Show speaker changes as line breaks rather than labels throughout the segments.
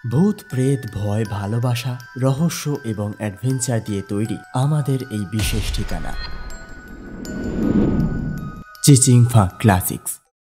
ভূত প্রেত ভয় ভালোবাসা রহস্য এবং অ্যাডভেঞ্চার দিয়ে তৈরি আমাদের এই বিশেষ ঠিকানা চিচিংফা ক্লাসিক্স।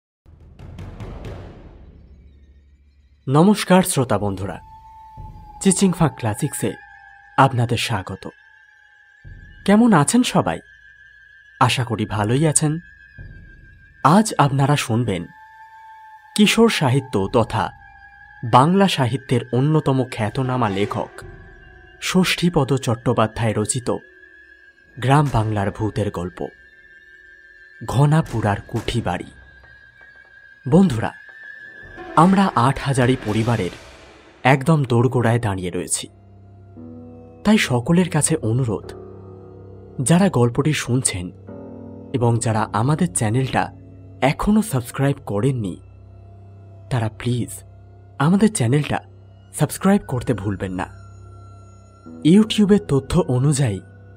নমস্কার শ্রোতা বন্ধুরা, চিচিংফা ক্লাসিক্সে আপনাদের স্বাগত। কেমন আছেন সবাই? আশা করি ভালোই আছেন। আজ আপনারা শুনবেন কিশোর সাহিত্য তথা বাংলা সাহিত্যের অন্যতম খ্যাতনামা লেখক ষষ্ঠীপদ চট্টোপাধ্যায় রচিত গ্রাম বাংলার ভূতের গল্প ঘনাপুরার কুঠি বাড়ি। বন্ধুরা, আমরা ৮,০০০ পরিবারের একদম দোরগোড়ায় দাঁড়িয়ে রয়েছি। তাই সকলের কাছে অনুরোধ, যারা গল্পটি শুনছেন এবং যারা আমাদের চ্যানেলটা এখনো সাবস্ক্রাইব করেননি, তারা প্লিজ আমাদের চ্যানেলটা সাবস্ক্রাইব করতে ভুলবেন না। ইউটিউবের তথ্য অনুযায়ী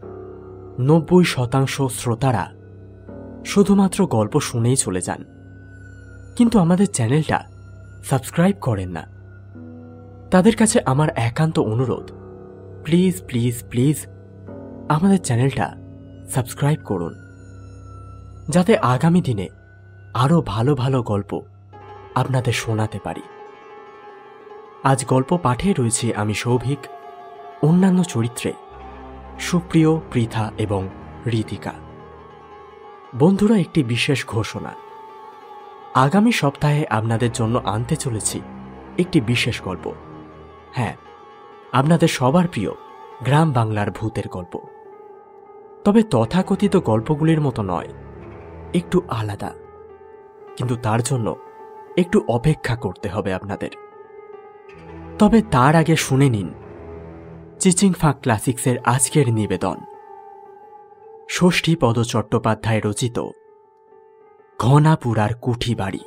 ৯০% শ্রোতারা শুধুমাত্র গল্প শুনেই চলে যান, কিন্তু আমাদের চ্যানেলটা সাবস্ক্রাইব করেন না। তাদের কাছে আমার একান্ত অনুরোধ, প্লিজ প্লিজ প্লিজ আমাদের চ্যানেলটা সাবস্ক্রাইব করুন, যাতে আগামী দিনে আরও ভালো ভালো গল্প আপনাদের শোনাতে পারি। আজ গল্প পাঠে রয়েছে আমি সৌভিক, অন্যান্য চরিত্রে সুপ্রিয়, পৃথা এবং ঋতিকা। বন্ধুরা, একটি বিশেষ ঘোষণা, আগামী সপ্তাহে আপনাদের জন্য আনতে চলেছি একটি বিশেষ গল্প। হ্যাঁ, আপনাদের সবার প্রিয় গ্রাম বাংলার ভূতের গল্প। তবে তথাকথিত গল্পগুলির মতো নয়, একটু আলাদা। কিন্তু তার জন্য একটু অপেক্ষা করতে হবে আপনাদের। তবে তার আগে শুনে নিন চিচিংফা ক্লাসিক্সের আজকের নিবেদন ষষ্ঠীপদ চট্টোপাধ্যায় রচিত ঘনাপুরার কুঠি বাড়ি।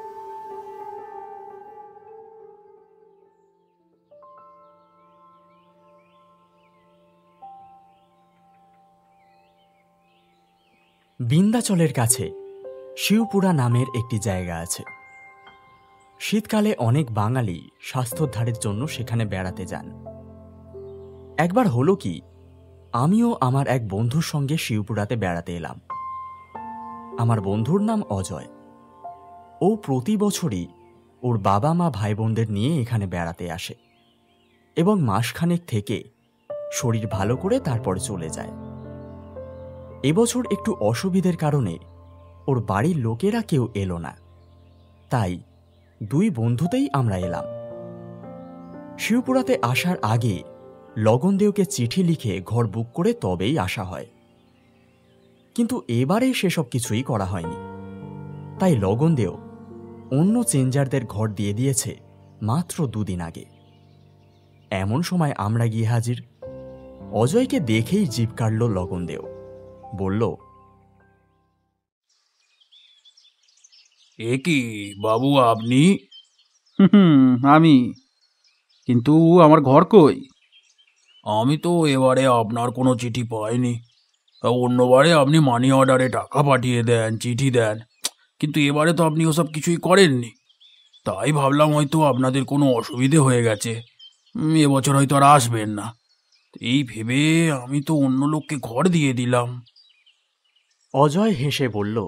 বিন্ধ্যাচলের কাছে শিবপুরা নামের একটি জায়গা আছে। শীতকালে অনেক বাঙালি স্বাস্থ্যোদ্ধারের জন্য সেখানে বেড়াতে যান। একবার হলো কি, আমিও আমার এক বন্ধুর সঙ্গে শিবপুরাতে বেড়াতে এলাম। আমার বন্ধুর নাম অজয়। ও প্রতি বছরই ওর বাবা মা ভাই বোনদের নিয়ে এখানে বেড়াতে আসে এবং মাসখানেক থেকে শরীর ভালো করে তারপর চলে যায়। এবছর একটু অসুবিধের কারণে ওর বাড়ির লোকেরা কেউ এলো না, তাই দুই বন্ধুতেই আমরা এলাম। শিবপুরাতে আসার আগে লগনদেওকে চিঠি লিখে ঘর বুক করে তবেই আসা হয়, কিন্তু এবারে সেসব কিছুই করা হয়নি। তাই লগনদেও অন্য চেঞ্জারদের ঘর দিয়ে দিয়েছে মাত্র ২ দিন আগে। এমন সময় আমরা গিয়ে হাজির। অজয়কে দেখেই জিভ কাটল লগনদেও। বলল,
এ কি বাবু, আপনি?
আমি, কিন্তু আমার ঘর কই?
আমি তো এবারে আপনার কোনো চিঠি পাইনি। অন্যবারে আপনি মানি অর্ডারে টাকা পাঠিয়ে দেন, চিঠি দেন, কিন্তু এবারে তো আপনি ওসব কিছুই করেননি। তাই ভাবলাম হয়তো আপনাদের কোনো অসুবিধে হয়ে গেছে, এবছর হয়তো আর আসবেন না। এই ভেবে আমি তো অন্য লোককে ঘর দিয়ে দিলাম।
অজয় হেসে বলল,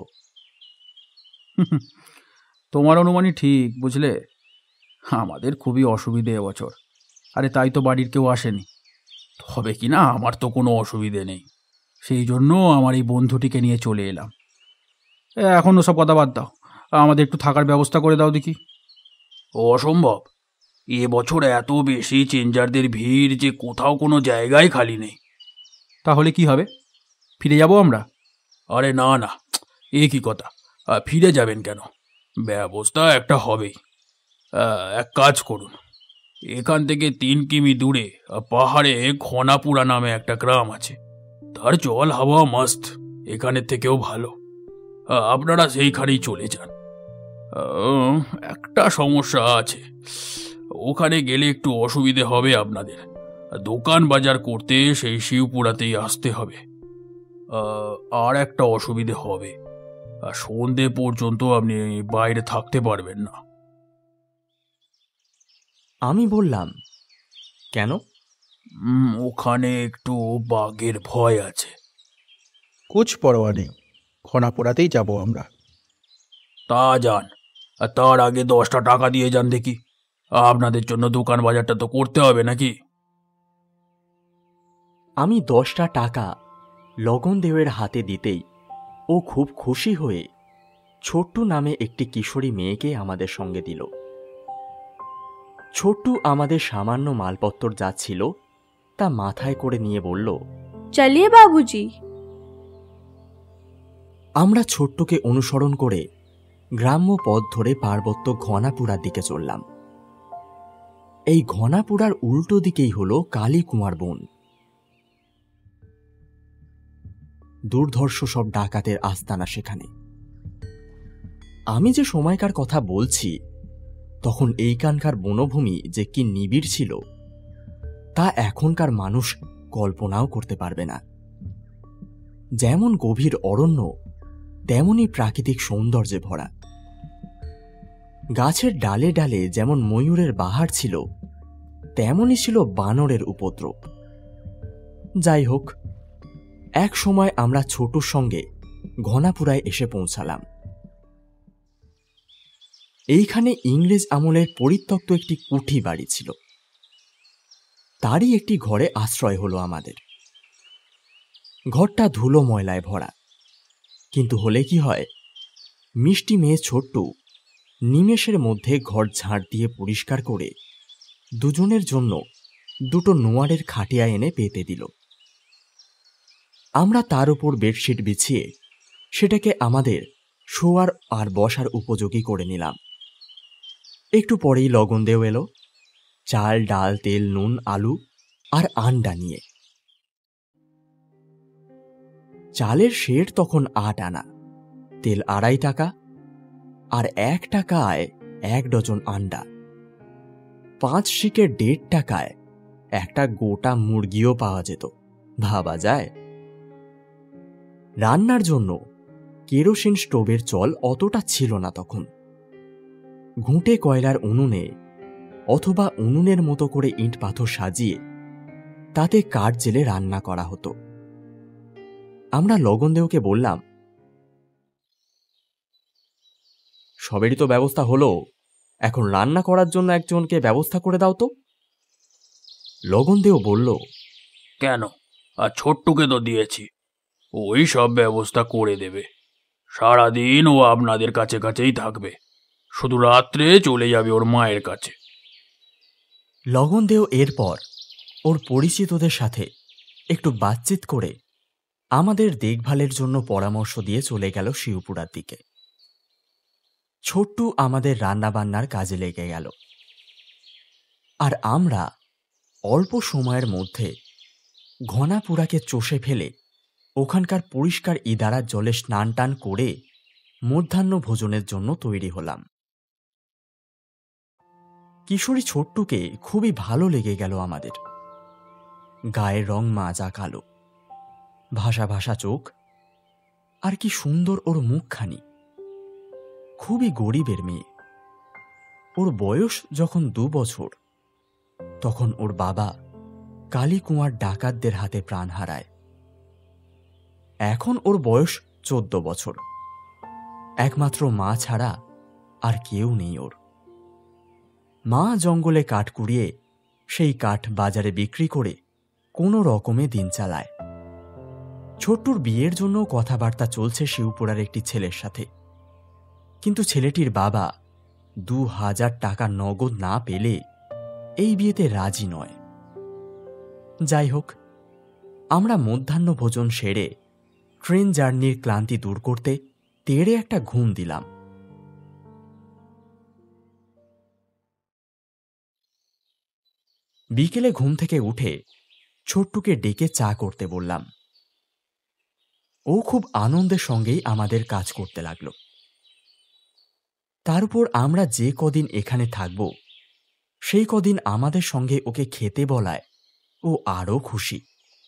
তোমার অনুমানই ঠিক, বুঝলে। আমাদের খুবই অসুবিধে এবছর। আরে তাই তো বাড়ির কেউ আসেনি। তবে কি না, আমার তো কোনো অসুবিধে নেই, সেই জন্য আমার এই বন্ধুটিকে নিয়ে চলে এলাম। এখন ওসব কথা বাদ দাও, আমাদের একটু থাকার ব্যবস্থা করে দাও দেখি।
অসম্ভব, এবছর এত বেশি চেঞ্জারদের ভিড় যে কোথাও কোনো জায়গায় খালি নেই।
তাহলে কি হবে? ফিরে যাব আমরা?
আরে না না, এ কি কথা, ফিরে যাবেন কেন? ব্যবস্থা একটা হবেই। এক কাজ করুন, এখান থেকে ৩ কিমি দূরে পাহাড়ে ঘনাপুরা নামে একটা গ্রাম আছে। তার জল হাওয়া মস্ত, এখানের থেকেও ভালো। আপনারা সেইখানেই চলে যান। একটা সমস্যা আছে, ওখানে গেলে একটু অসুবিধে হবে আপনাদের। দোকান বাজার করতে সেই শিবপুরাতেই আসতে হবে। আর একটা অসুবিধে হবে, সন্ধে পর্যন্ত আপনি বাইরে থাকতে পারবেন না।
আমি বললাম, কেন?
ওখানে একটু বাঘের ভয় আছে।
কুছ পরোয়া নেই, ঘনাপোড়াতেই যাব আমরা।
তা যান, আর তার আগে 10টা টাকা দিয়ে যান দেখি। আপনাদের জন্য দোকান বাজারটা তো করতে হবে নাকি?
আমি 10টা টাকা লগন দেওয়ের হাতে দিতেই ও খুব খুশি হয়ে ছোট্টু নামে একটি কিশোরী মেয়েকে আমাদের সঙ্গে দিল। ছোট্টু আমাদের সামান্য মালপত্র যা ছিল তা মাথায় করে নিয়ে বলল,
চলিয়ে বাবুজি।
আমরা ছোট্টুকে অনুসরণ করে গ্রাম্য পথ ধরে পার্বত্য ঘনাপুরার দিকে চললাম। এই ঘনাপুরার উল্টো দিকেই হল কালীকুমার বন। দুর্ধর্ষ সব ডাকাতের আস্তানা সেখানে। আমি যে সময়কার কথা বলছি তখন এইখানকার বনভূমি যে কি নিবিড় ছিল তা এখনকার মানুষ কল্পনাও করতে পারবে না। যেমন গভীর অরণ্য তেমনই প্রাকৃতিক সৌন্দর্যে ভরা। গাছের ডালে ডালে যেমন ময়ূরের বাহার ছিল তেমনই ছিল বানরের উপদ্রব। যাই হোক, এক সময় আমরা ছোটুর সঙ্গে ঘনাপুরায় এসে পৌঁছালাম। এইখানে ইংরেজ আমলের পরিত্যক্ত একটি কুঠি বাড়ি ছিল। তারই একটি ঘরে আশ্রয় হলো আমাদের। ঘরটা ধুলো ময়লায় ভরা, কিন্তু হলে কি হয়, মিষ্টি মেয়ে ছোট্টু নিমেষের মধ্যে ঘর ঝাড় দিয়ে পরিষ্কার করে দুজনের জন্য দুটো নোয়ারের খাটিয়া এনে পেতে দিল। আমরা তার উপর বেডশিট বিছিয়ে সেটাকে আমাদের শোয়ার আর বসার উপযোগী করে নিলাম। একটু পরেই লগন দেও এলো, চাল ডাল তেল নুন আলু আর আন্ডা নিয়ে। চালের শের তখন 8 আনা, তেল 2.5 টাকা, আর 1 টাকায় 1 ডজন আন্ডা। 5 শিকের 1.5 টাকায় একটা গোটা মুরগিও পাওয়া যেত। ভাবা যায়। রান্নার জন্য কেরোসিন স্টোভের চল অতটা ছিল না তখন। ঘুঁটে কয়লার উনুনে অথবা উনুনের মতো করে ইট পাথর সাজিয়ে তাতে কাঠ জেলে রান্না করা হতো। আমরা লগনদেওকে বললাম, সবেরই তো ব্যবস্থা হলো, এখন রান্না করার জন্য একজনকে ব্যবস্থা করে দাও তো। লগনদেও বলল,
কেন, আর ছোট্টুকে তো দিয়েছি, ওই সব ব্যবস্থা করে দেবে। সারাদিন ও আপনাদের কাছে কাছেই থাকবে, শুধু রাত্রে চলে যাবে ওর মায়ের কাছে।
লগনদেও এরপর ওর পরিচিতদের সাথে একটু বাতচিত করে আমাদের দেখভালের জন্য পরামর্শ দিয়ে চলে গেল শিবপুরার দিকে। ছোট্টু আমাদের রান্নাবান্নার কাজে লেগে গেল, আর আমরা অল্প সময়ের মধ্যে ঘনাপুরাকে চষে ফেলে ওখানকার পরিষ্কার ইদারার জলে স্নান টান করে মধ্যাহ্ন ভোজনের জন্য তৈরি হলাম। কিশোরী ছোট্টুকে খুবই ভালো লেগে গেল আমাদের। গায়ের রং মাজা কালো, ভাসা ভাসা চোখ, আর কি সুন্দর ওর মুখখানি। খুবই গরিবের মেয়ে। ওর বয়স যখন 2 বছর তখন ওর বাবা কালীকুমার ডাকাতদের হাতে প্রাণ হারায়। এখন ওর বয়স 14 বছর। একমাত্র মা ছাড়া আর কেউ নেই ওর। মা জঙ্গলে কাঠ কুড়িয়ে সেই কাঠ বাজারে বিক্রি করে কোনো রকমে দিন চালায়। ছোট্টুর বিয়ের জন্য কথাবার্তা চলছে শিবপুরার একটি ছেলের সাথে, কিন্তু ছেলেটির বাবা 2000 টাকা নগদ না পেলে এই বিয়েতে রাজি নয়। যাই হোক, আমরা মধ্যাহ্ন ভোজন সেরে ট্রেন জার্নির ক্লান্তি দূর করতে তেড়ে একটা ঘুম দিলাম। বিকেলে ঘুম থেকে উঠে ছোট্টুকে ডেকে চা করতে বললাম। ও খুব আনন্দের সঙ্গেই আমাদের কাজ করতে লাগলো। তার উপর আমরা যে কদিন এখানে থাকব সেই কদিন আমাদের সঙ্গে ওকে খেতে বলায় ও আরও খুশি।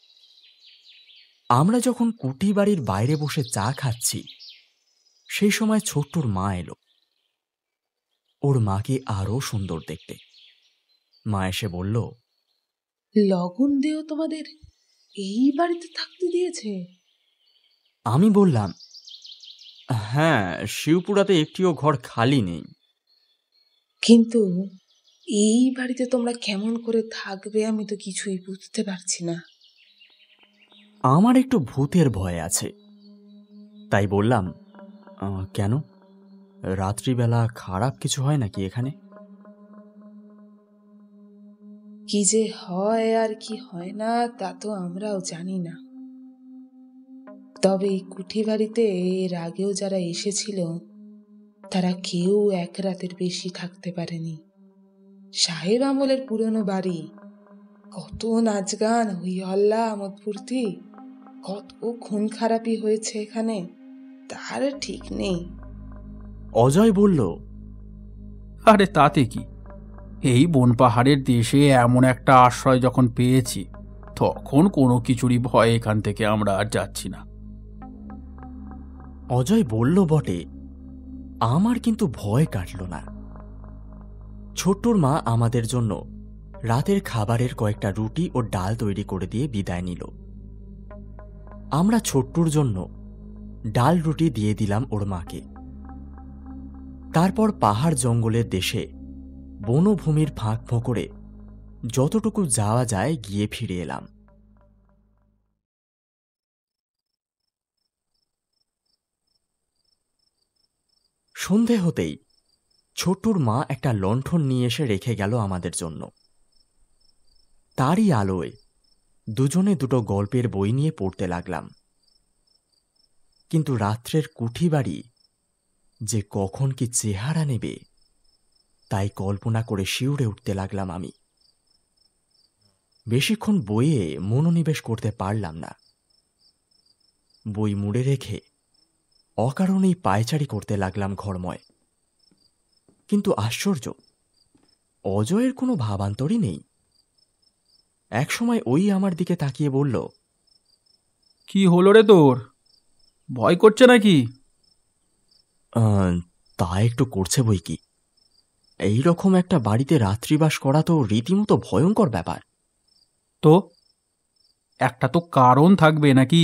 আমরা যখন কুটি বাড়ির বাইরে বসে চা খাচ্ছি সেই সময় ছোট্টুর মা এলো। ওর মাকে আরও সুন্দর দেখতে। মা এসে বলল,
লগন দেও তোমাদের এই বাড়িতে থাকতে দিয়েছে?
আমি বললাম, হ্যাঁ, শিবপুরাতে একটিও ঘর খালি নেই।
কিন্তু এই বাড়িতে তোমরা কেমন করে থাকবে আমি তো কিছুই বুঝতে পারছি না।
আমার একটু ভূতের ভয় আছে, তাই বললাম, কেন, রাত্রিবেলা খারাপ কিছু হয় নাকি এখানে?
কি যে হয় আর কি হয় না তা তো আমরাও জানি না। তবে এই কুঠি বাড়িতে এর আগেও যারা এসেছিল তারা কেউ এক রাতের বেশি থাকতে পারেনি। সাহেব আমলের পুরনো বাড়ি, কত নাচ গান, হই হল্লা, আমোদ ফুর্তি, কত খুন খারাপি হয়েছে এখানে তার ঠিক নেই।
অজয় বলল,
আরে তাতে কি, এই বন পাহাড়ের দেশে এমন একটা আশ্রয় যখন পেয়েছি তখন কোনো কিছুরই ভয় এখান থেকে আমরা আর যাচ্ছি না।
অজয় বলল বটে, আমার কিন্তু ভয় কাটল না। ছোট্টুর মা আমাদের জন্য রাতের খাবারের কয়েকটা রুটি ও ডাল তৈরি করে দিয়ে বিদায় নিল। আমরা ছোট্টুর জন্য ডাল রুটি দিয়ে দিলাম ওর মাকে। তারপর পাহাড় জঙ্গলের দেশে বনভূমির ফাঁক ফোঁকরে যতটুকু যাওয়া যায় গিয়ে ফিরে এলাম। সন্ধে হতেই ছোট্টুর মা একটা লণ্ঠন নিয়ে এসে রেখে গেল আমাদের জন্য। তারই আলোয় দুজনে দুটো গল্পের বই নিয়ে পড়তে লাগলাম। কিন্তু রাত্রের কুঠি বাড়ি যে কখন কি চেহারা নেবে তাই কল্পনা করে শিউরে উঠতে লাগলাম আমি। বেশিক্ষণ বইয়ে মনোনিবেশ করতে পারলাম না। বই মুড়ে রেখে অকারণেই পায়চারি করতে লাগলাম ঘরময়। কিন্তু আশ্চর্য, অজয়ের কোনো ভাবান্তরই নেই। একসময় ওই আমার দিকে তাকিয়ে বলল,
কি হলো রে তোর, ভয় করছে নাকি?
তা একটু করছে বই কি। এইরকম একটা বাড়িতে রাত্রিবাস করা তো রীতিমতো ভয়ঙ্কর ব্যাপার।
তো একটা তো কারণ থাকবে নাকি?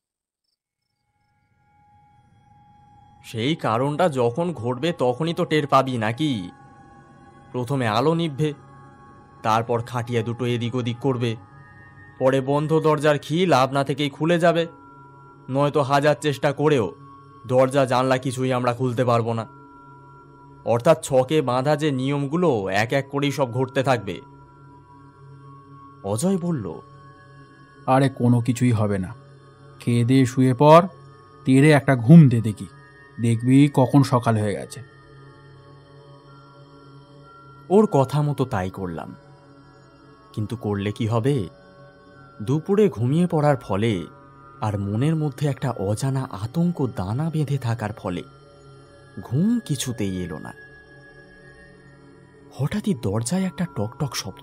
সেই কারণটা যখন ঘটবে তখনই তো টের পাবি নাকি। প্রথমে আলো নিভবে, তারপর খাটিয়া দুটো এদিক ওদিক করবে, পরে বন্ধ দরজার খিল আপনা থেকেই খুলে যাবে, নয়তো হাজার চেষ্টা করেও দরজা জানলা কিছুই আমরা খুলতে পারবো না। অর্থাৎ ছকে বাঁধা যে নিয়মগুলো এক এক করেই সব ঘটতে থাকবে। অজয় বলল,
আরে কোনো কিছুই হবে না, খেয়ে দিয়ে শুয়ে পর, তেরে একটা ঘুম দে দেখি, দেখবি কখন সকাল হয়ে গেছে।
ওর কথা মতো তাই করলাম। কিন্তু করলে কি হবে, দুপুরে ঘুমিয়ে পড়ার ফলে আর মনের মধ্যে একটা অজানা আতঙ্ক দানা বেঁধে থাকার ফলে ঘুম কিছুতেই এলো না। হঠাৎই দরজায় একটা টকটক শব্দ।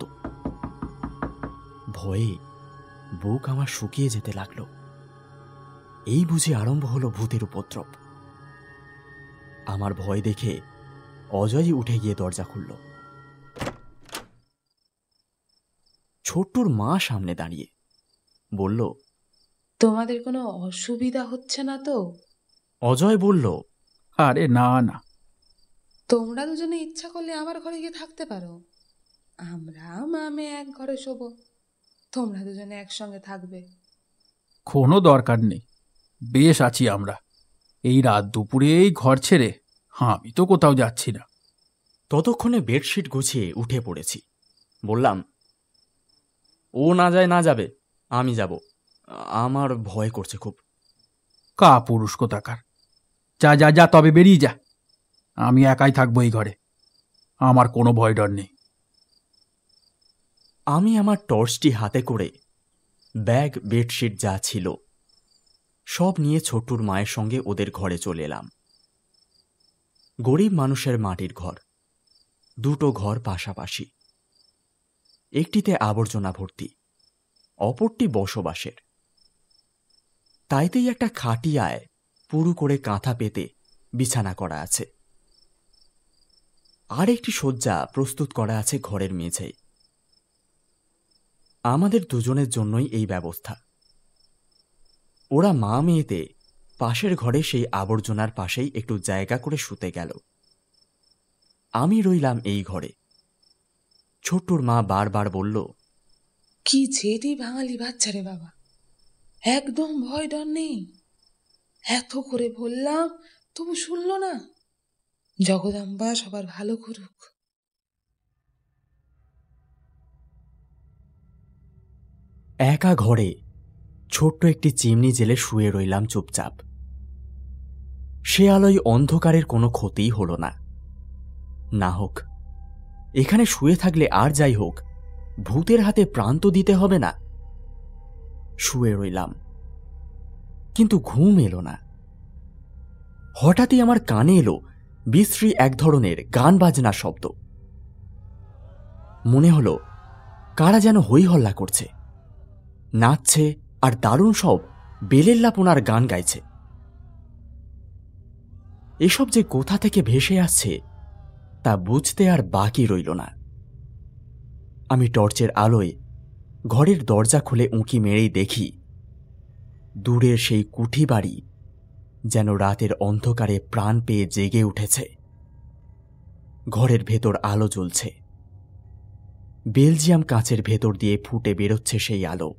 ভয়ে বুক আমার শুকিয়ে যেতে লাগলো। এই বুঝে আরম্ভ হলো ভূতের উপদ্রব। আমার ভয় দেখে অজয়ই উঠে গিয়ে দরজা খুলল। ছোট্টুর মা সামনে দাঁড়িয়ে বলল,
তোমাদের কোনো অসুবিধা হচ্ছে না তো?
অজয় বলল,
আরে না না,
তোমরা দুজনে ইচ্ছা করলে আমার ঘরে গিয়ে থাকতে পারো। আমরা মা মেয়ে এক ঘরে শোবো, তোমরা দুজনে একসঙ্গে থাকবে।
কোনো দরকার নেই, বেশ আছি আমরা। এই রাত দুপুরে এই ঘর ছেড়ে আমি তো কোথাও যাচ্ছি না।
ততক্ষণে বেডশিট গুছিয়ে উঠে পড়েছি। বললাম, ও না যায় না যাবে, আমি যাব, আমার ভয় করছে খুব।
কা পুরুষ কোথাকার, যা যা যা, তবে বেরিয়ে যা, আমি একাই থাকবো এই ঘরে, আমার কোনো ভয় ডর নেই।
আমি আমার টর্চটি হাতে করে ব্যাগ, বেডশিট যা ছিল সব নিয়ে ছোট্টুর মায়ের সঙ্গে ওদের ঘরে চলে এলাম। গরিব মানুষের মাটির ঘর, দুটো ঘর পাশাপাশি। একটিতে আবর্জনা ভর্তি, অপরটি বসবাসের। তাইতেই একটা খাটিয়ায় পুরু করে কাঁথা পেতে বিছানা করা আছে, আর একটি শয্যা প্রস্তুত করা আছে ঘরের মেঝেয়। আমাদের দুজনের জন্যই এই ব্যবস্থা। ওরা মা মেয়েতে পাশের ঘরে সেই আবর্জনার পাশেই একটু জায়গা করে শুতে গেল। আমি রইলাম এই ঘরে। ছোট্টুর মা বারবার বলল,
কি জেদি বাঙালি বাচ্চা রে বাবা, একদম ভয় ডর নেই। এত করে বললাম তবু শুনল না। জগদম্বা সবার ভালো করুক।
একা ঘরে ছোট্ট একটি চিমনি জেলে শুয়ে রইলাম চুপচাপ। সে আলোয় অন্ধকারের কোনো ক্ষতিই হল না। না হোক, এখানে শুয়ে থাকলে আর যাই হোক, ভূতের হাতে প্রাণ তো দিতে হবে না। শুয়ে রইলাম, কিন্তু ঘুম এলো না। হঠাৎই আমার কানে এলো বিশ্রী এক ধরনের গান বাজনার শব্দ। মনে হলো কারা যেন হই হল্লা করছে, নাচছে, আর দারুণ সব বেলেল্লাপনার গান গাইছে। এসব যে কোথা থেকে ভেসে আসছে তা বুঝতে আর বাকি রইল না। আমি টর্চের আলোয় ঘরের দরজা খুলে উঁকি মেরেই দেখি দূরের সেই কুঠি বাড়ি যেন রাতের অন্ধকারে প্রাণ পেয়ে জেগে উঠেছে। ঘরের ভেতর আলো জ্বলছে, বেলজিয়াম কাঁচের ভেতর দিয়ে ফুটে বেরোচ্ছে সেই আলো।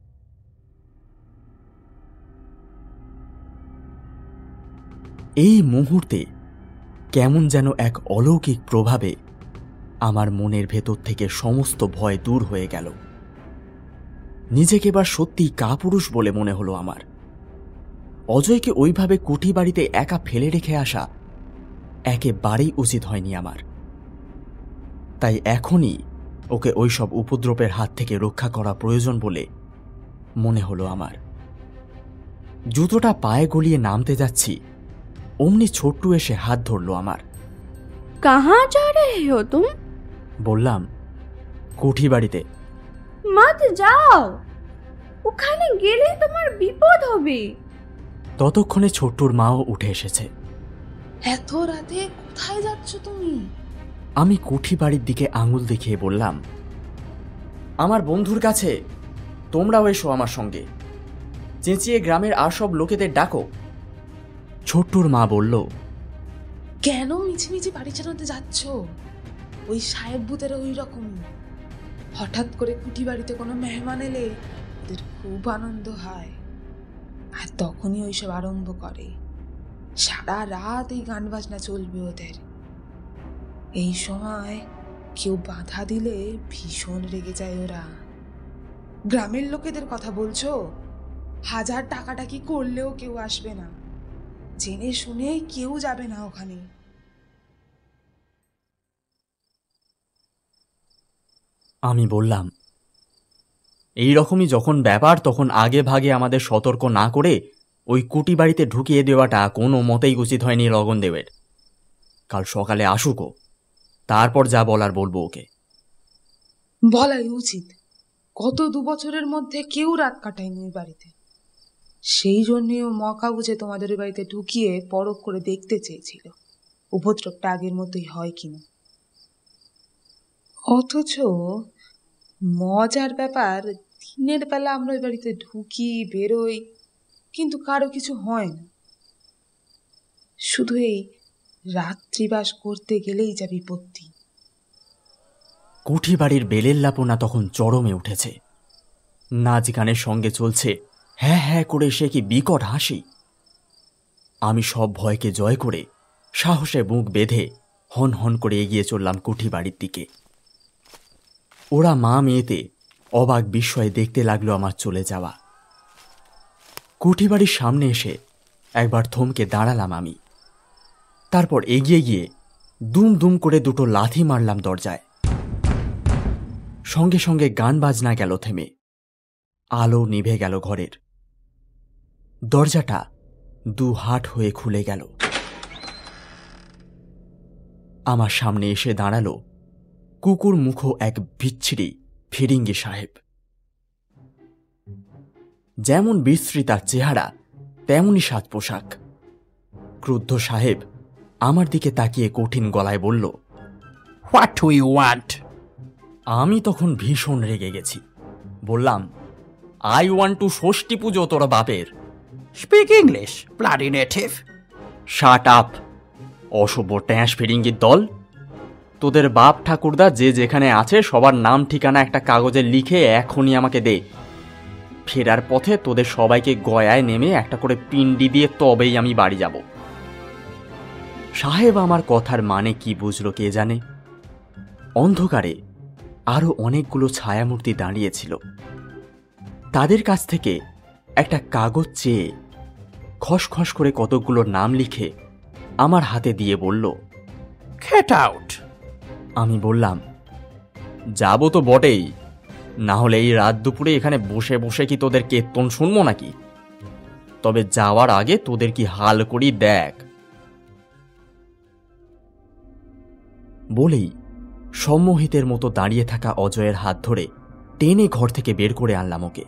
এই মুহূর্তে কেমন যেন এক অলৌকিক প্রভাবে আমার মনের ভেতর থেকে সমস্ত ভয় দূর হয়ে গেল। নিজেকে এবার সত্যি কাপুরুষ বলে মনে হলো আমার। অজয়কে ওইভাবে কুঠি বাড়িতে একা ফেলে রেখে আসা একেবারেই উচিত হয়নি আমার। তাই এখনই ওকে ওইসব উপদ্রবের হাত থেকে রক্ষা করা প্রয়োজন বলে মনে হলো আমার। জুতোটা পায়ে গলিয়ে নামতে যাচ্ছি, অমনি ছোট্টু এসে হাত ধরল আমার।
कहाँ जा रहे हो तुम?
বললাম, কুঠি বাড়িতে।
मत जाओ, ওখানে গেলে তোমার বিপদ হবে।
ততক্ষণে ছোট্টুর মাও উঠে এসেছে।
এত রাতে কোথায় যাচ্ছ তুমি?
আমি কুঠি বাড়ির দিকে আঙুল দেখিয়ে বললাম, আমার বন্ধুর কাছে। তোমরাও এসো আমার সঙ্গে, চেঁচিয়ে গ্রামের আর সব লোকেদের ডাকো। ছোট্টুর মা বলল,
কেন মিছিমিছি বাড়ি চালাতে যাচ্ছ? ওই সাহেব ভূতেরা ওই রকমই। হঠাৎ করে কুটি বাড়িতে কোনো মেহমান এলে ওদের খুব আনন্দ হয়, আর তখনই ওইসব আরম্ভ করে। সারা রাত এই গান বাজনা চলবে ওদের। এই সময় কেউ বাধা দিলে ভীষণ রেগে যায় ওরা। গ্রামের লোকেদের কথা বলছো? 1000 টাকাটাকি করলেও কেউ আসবে না, জেনে শুনে কেউ যাবে না ওখানে।
আমি বললাম, এই রকমই যখন ব্যাপার তখন আগে ভাগে আমাদের সতর্ক না করে ওই কুটি বাড়িতে ঢুকিয়ে দেওয়াটা কোনো মতেই উচিত হয়নি লগন দেবের। কাল সকালে আসুকো, তারপর যা বলার বলবো ওকে।
বলাই উচিত। গত 2 বছরের মধ্যে কেউ রাত কাটায়নি ওই বাড়িতে। সেই জন্যেও মকা বুঝে তোমাদের ওই বাড়িতে ঢুকিয়ে পরখ করে দেখতে চেয়েছিল উপদ্রবটা আগের মতোই হয় কিনা। অথচ মজার ব্যাপার, দিনের বেলা আমরা ওই বাড়িতে ঢুকি বেরোই, কিন্তু কারো কিছু হয় না। শুধু এই রাত্রিবাস করতে গেলেই যা বিপত্তি।
কুঠি বাড়ির বেলেল্লাপনা তখন চরমে উঠেছে। নাচ গানের সঙ্গে চলছে হ্যাঁ হ্যাঁ করে সে কি বিকট হাসি। আমি সব ভয়কে জয় করে সাহসে বুক বেঁধে হন হন করে এগিয়ে চললাম কুঠি বাড়ির দিকে। ওরা মা মেয়েতে অবাক বিস্ময়ে দেখতে লাগলো আমার চলে যাওয়া। কুঠি বাড়ির সামনে এসে একবার থমকে দাঁড়ালাম আমি। তারপর এগিয়ে গিয়ে দুম দুম করে 2টো লাথি মারলাম দরজায়। সঙ্গে সঙ্গে গান বাজনা গেল থেমে, আলো নিভে গেল ঘরের। দরজাটা 2 হাত হয়ে খুলে গেল। আমার সামনে এসে দাঁড়ালো কুকুর মুখো এক বিচ্ছিরি ফিরিঙ্গি সাহেব। যেমন বিশ্রী তার চেহারা, তেমনই সাজ পোশাক। ক্রুদ্ধ সাহেব আমার দিকে তাকিয়ে কঠিন গলায় বলল,
হোয়াট উই ওয়ান্ট?
আমি তখন ভীষণ রেগে গেছি। বললাম, আই ওয়ান্ট টু ষষ্ঠী পুজো তোর বাপের।
Speak English, bloody native.
Shut up, অসভ্য ট্যাঁস ফিরিঙ্গির দল। তোদের বাপ ঠাকুরদা যে যেখানে আছে সবার নাম ঠিকানা একটা কাগজে লিখে এখনই আমাকে দে। ফেরার পথে তোদের সবাইকে গয়ায় নেমে একটা করে পিন্ডি দিয়ে তবেই আমি বাড়ি যাব। সাহেব আমার কথার মানে কি বুঝলো কে জানে। অন্ধকারে আরো অনেকগুলো ছায়ামূর্তি দাঁড়িয়েছিল। তাদের কাছ থেকে একটা কাগজ চেয়ে খসখস করে কতগুলো নাম লিখে আমার হাতে দিয়ে বলল,
গেট আউট।
আমি বললাম, যাব তো বটেই, না হলে এই রাত দুপুরে এখানে বসে বসে কি তোদের কীর্তন শুনবো নাকি? তবে যাওয়ার আগে তোদের কি হাল করি দেখ। বলেই সম্মোহিতের মতো দাঁড়িয়ে থাকা অজয়ের হাত ধরে টেনে ঘর থেকে বের করে আনলাম ওকে।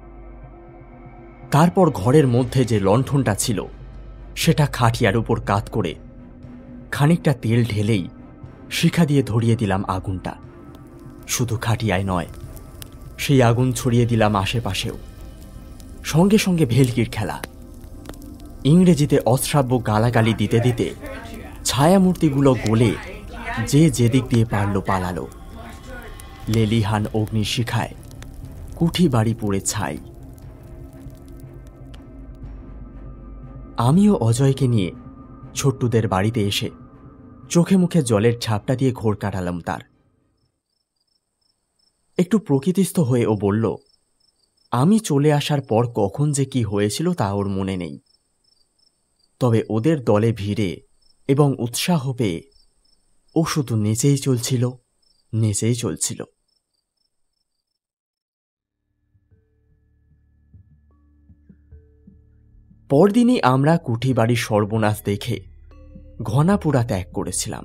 তারপর ঘরের মধ্যে যে লণ্ঠনটা ছিল সেটা খাটিয়ার উপর কাত করে খানিকটা তেল ঢেলেই শিখা দিয়ে ধরিয়ে দিলাম আগুনটা। শুধু খাটিয়ায় নয়, সেই আগুন ছড়িয়ে দিলাম আশেপাশেও। সঙ্গে সঙ্গে ভেলকির খেলা। ইংরেজিতে অশ্রাব্য গালাগালি দিতে দিতে ছায়ামূর্তিগুলো গলে যে যেদিক দিয়ে পারল পালালো। লেলিহান অগ্নিশিখায় কুঠি বাড়ি পুড়ে ছাই। আমিও অজয়কে নিয়ে ছোট্টুদের বাড়িতে এসে চোখে মুখে জলের ঝাপটা দিয়ে ঘোর কাটালাম তার। একটু প্রকৃতিস্থ হয়ে ও বলল, আমি চলে আসার পর কখন যে কি হয়েছিল তা ওর মনে নেই, তবে ওদের দলে ভিড়ে এবং উৎসাহ পেয়ে ও শুধু নেচেই চলছিল, নেচেই চলছিল। পরদিনই আমরা কুঠি বাড়ির সর্বনাশ দেখে ঘনাপুরা ত্যাগ করেছিলাম।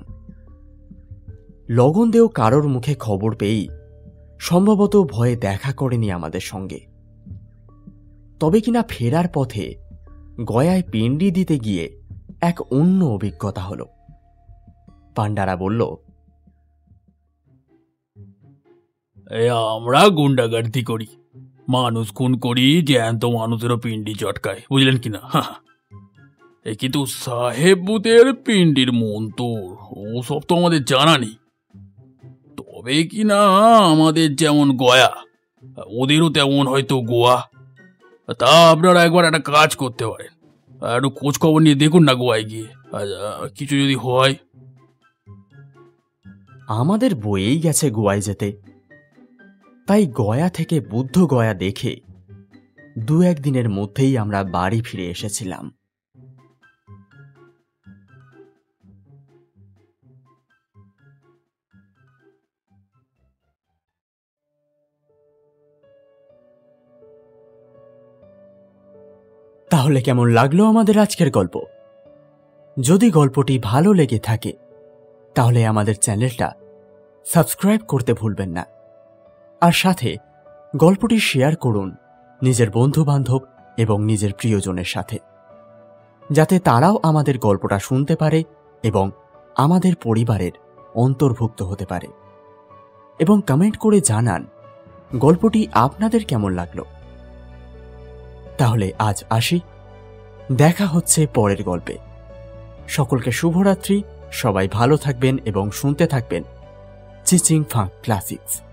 লগনদেও কারোর মুখে খবর পেয়েই সম্ভবত ভয়ে দেখা করেনি আমাদের সঙ্গে। তবে কিনা ফেরার পথে গয়ায় পিন্ডি দিতে গিয়ে এক অন্য অভিজ্ঞতা হল। পান্ডারা বলল,
আমরা গুন্ডাগার্দি করি, মানুষ খুন করি, জ্যান্ত মানুষেরও পিন্ডি চটকায়, বুঝলেন কিনা? কিন্তু সাহেব বুতের পিন্ডির মন্তর ওসব তো আমাদের জানা নেই। তবে কিনা আমাদের যেমন গয়া, ওদেরও তেমন হয়তো গোয়া। তা আপনারা একবার একটা কাজ করতে পারেন, একটু খোঁজ খবর নিয়ে দেখুন না গোয়ায় গিয়ে, কিছু যদি হয়।
আমাদের বয়েই গেছে গোয়ায় যেতে, তাই গয়া থেকে বুদ্ধ গয়া দেখে দু একদিনের মধ্যেই আমরা বাড়ি ফিরে এসেছিলাম। তাহলে কেমন লাগলো আমাদের আজকের গল্প? যদি গল্পটি ভালো লেগে থাকে তাহলে আমাদের চ্যানেলটা সাবস্ক্রাইব করতে ভুলবেন না, আর সাথে গল্পটি শেয়ার করুন নিজের বন্ধু বান্ধব এবং নিজের প্রিয়জনের সাথে, যাতে তারাও আমাদের গল্পটা শুনতে পারে এবং আমাদের পরিবারের অন্তর্ভুক্ত হতে পারে। এবং কমেন্ট করে জানান গল্পটি আপনাদের কেমন লাগলো। তাহলে আজ আসি, দেখা হচ্ছে পরের গল্পে। সকলকে শুভরাত্রি, সবাই ভালো থাকবেন এবং শুনতে থাকবেন চিচিং ফাং ক্লাসিক্স।